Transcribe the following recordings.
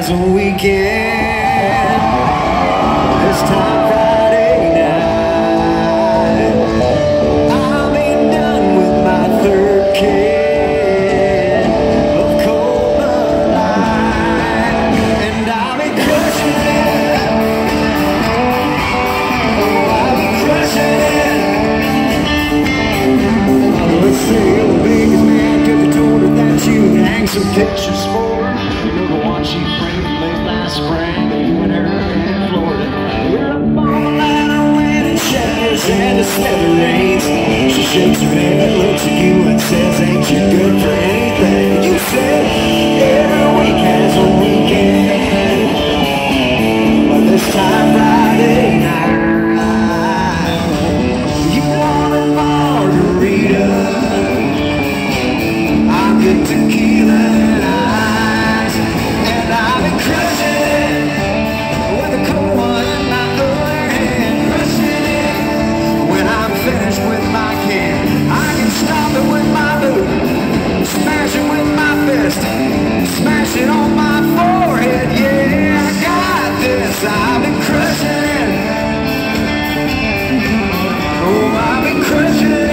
has a weekend. This time Friday night, I'll be done with my third can of Cold Bud Light, and I'll be crushing it. Oh, I'll be crushing it. Let's see, the biggest man took a tour of that you hang some pictures for. You know the one she framed late last spring when her in Florida. You're a ball out of wind and shatters and the smithereens. She shakes her head, looks at you and says, ain't you good for anything? You said every week has a weekend, but this time Friday night you want a margarita. I'll get tequila and ice, and I'll be crushing it with a cold one in my other hand. Crushing it when I'm finished with my can. I can stop it with my boot, smash it with my fist, smash it on my forehead. Yeah, I got this. I'll be crushing it. Oh, I'll be crushing it.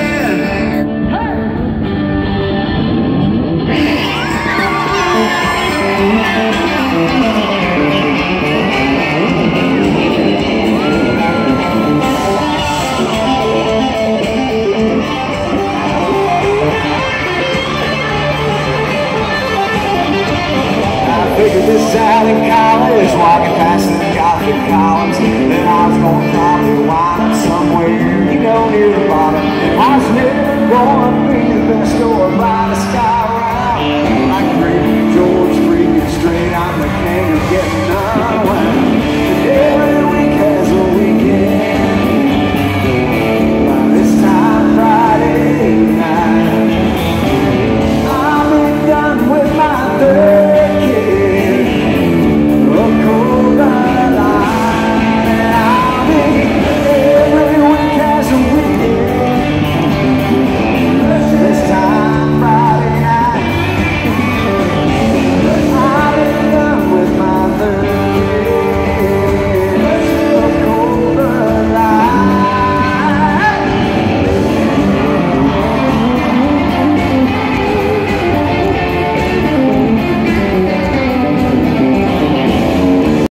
Figured this out in college, walking past the Gothic columns, and I was gonna probably wind up somewhere, you know, near the bottom. I was never gonna